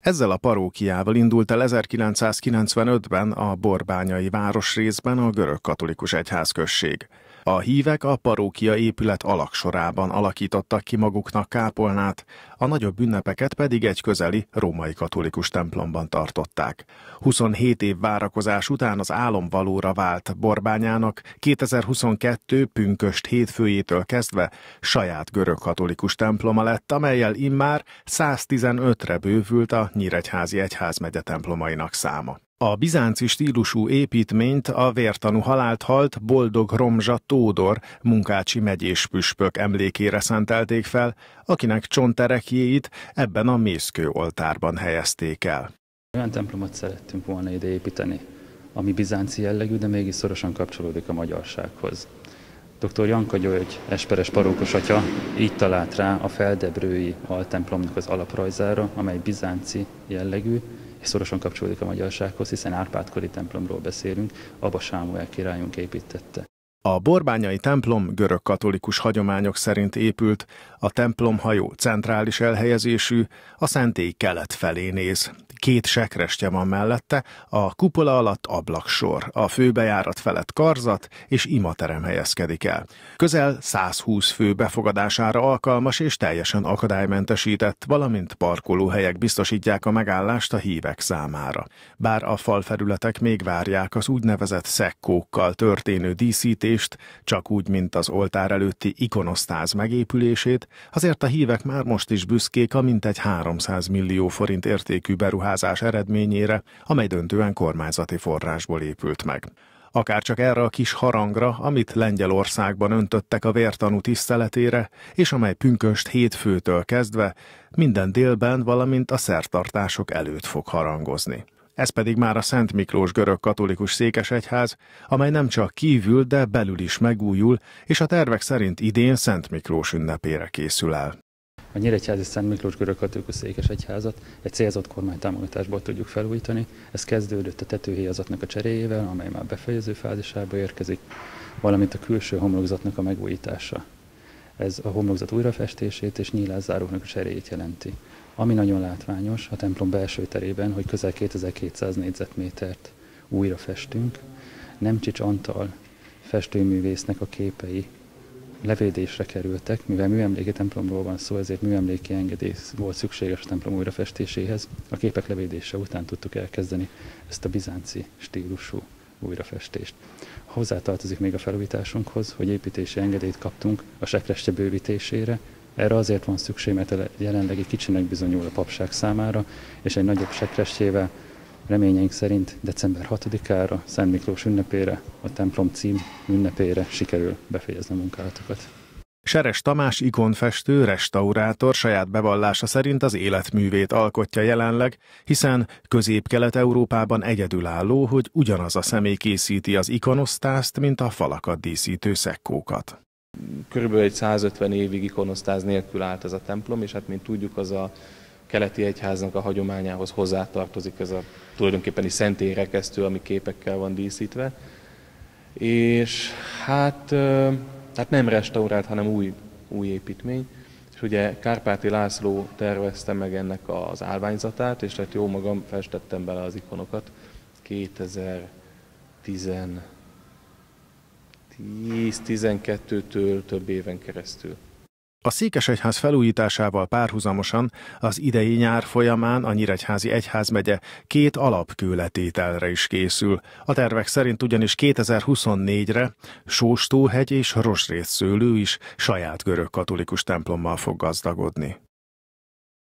Ezzel a parókiával indult el 1995-ben a borbányai városrészben a görögkatolikus egyházközség. A hívek a parókia épület alagsorában alakítottak ki maguknak kápolnát, a nagyobb ünnepeket pedig egy közeli római katolikus templomban tartották. 27 év várakozás után az álomvalóra vált Borbányának 2022. pünkösd hétfőjétől kezdve saját görögkatolikus temploma lett, amellyel immár 115-re bővült a nyíregyházi egyházmegye templomainak száma. A bizánci stílusú építményt a vértanú halált halt Boldog Romzsa Tódor munkácsi megyés püspök emlékére szentelték fel, akinek csonterekjéit ebben a mészkő oltárban helyezték el. Olyan templomot szerettünk volna ide építeni, ami bizánci jellegű, de mégis szorosan kapcsolódik a magyarsághoz. Dr. Janka György, esperes parókos atya így talált rá a feldebrői altemplomnak az alaprajzára, amely bizánci jellegű, és szorosan kapcsolódik a magyarsághoz, hiszen Árpád-kori templomról beszélünk, Aba Sámuel királyunk építtette. A borbányai templom görögkatolikus hagyományok szerint épült, a templomhajó centrális elhelyezésű, a szentély kelet felé néz. 2 sekrestye van mellette, a kupola alatt ablaksor, a főbejárat felett karzat és imaterem helyezkedik el. Közel 120 fő befogadására alkalmas és teljesen akadálymentesített, valamint parkolóhelyek biztosítják a megállást a hívek számára. Bár a falfelületek még várják az úgynevezett szekkókkal történő díszítést, csak úgy, mint az oltár előtti ikonosztáz megépülését, azért a hívek már most is büszkék a mintegy 300 millió forint értékű beruházás eredményére, amely döntően kormányzati forrásból épült meg. Akárcsak erre a kis harangra, amit Lengyelországban öntöttek a vértanú tiszteletére, és amely pünkösd hétfőtől kezdve minden délben, valamint a szertartások előtt fog harangozni. Ez pedig már a Szent Miklós görögkatolikus székesegyház, amely nem csak kívül, de belül is megújul, és a tervek szerint idén Szent Miklós ünnepére készül el. A nyíregyházi Szent Miklós görögkatolikus székesegyházat egy célzott kormánytámogatásból tudjuk felújítani. Ez kezdődött a tetőhéjazatnak a cseréjével, amely már befejező fázisába érkezik, valamint a külső homlokzatnak a megújítása. Ez a homlokzat újrafestését és nyílászáróknak a cseréjét jelenti. Ami nagyon látványos a templom belső terében, hogy közel 2200 négyzetmétert újra festünk. Nemcsics Antal festőművésznek a képei levédésre kerültek, mivel műemléki templomról van szó, ezért műemléki engedély volt szükséges a templom újrafestéséhez. A képek levédése után tudtuk elkezdeni ezt a bizánci stílusú újrafestést. Hozzátartozik még a felújításunkhoz, hogy építési engedélyt kaptunk a sekrestye bővítésére. Erre azért van szükség, mert jelenlegi kicsinek bizonyul a papság számára, és egy nagyobb sekrestjével reményeink szerint december 6-ára, Szent Miklós ünnepére, a templom cím ünnepére sikerül befejezni a munkálatokat. Seres Tamás ikonfestő, restaurátor saját bevallása szerint az életművét alkotja jelenleg, hiszen Közép-Kelet-Európában egyedülálló, hogy ugyanaz a személy készíti az ikonosztázt, mint a falakat díszítő szekkókat. Körülbelül egy 150 évig ikonosztáz nélkül állt ez a templom, és hát mint tudjuk, az a keleti egyháznak a hagyományához hozzátartozik ez a tulajdonképpeni szentélyrekesztő, ami képekkel van díszítve. És hát nem restaurált, hanem új építmény. És ugye Kárpáti László tervezte meg ennek az állványzatát, és hát jó magam festettem bele az ikonokat 2010-12-től több éven keresztül. A székesegyház felújításával párhuzamosan az idei nyár folyamán a nyíregyházi egyházmegye 2 alapkőletételre is készül. A tervek szerint ugyanis 2024-re Sóstóhegy és Rozsrészszőlő is saját görögkatolikus templommal fog gazdagodni.